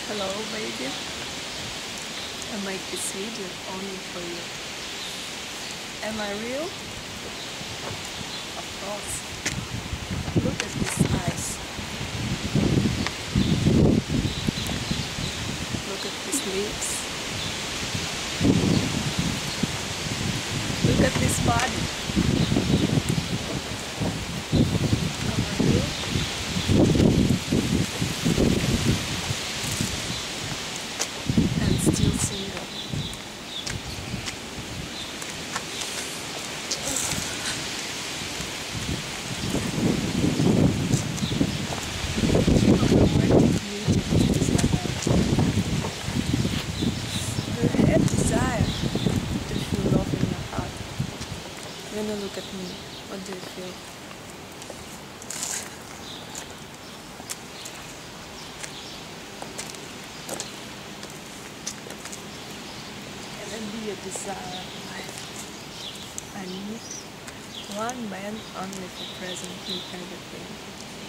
Hello, baby. I make this video only for you. Am I real? Of course. Look at these eyes. Look at these lips. Look at this body. Am I real? And still single. You have desire to feel love in your heart. When you look at me, what do you feel? Can it be a desire of life? I need one man only for present in everything.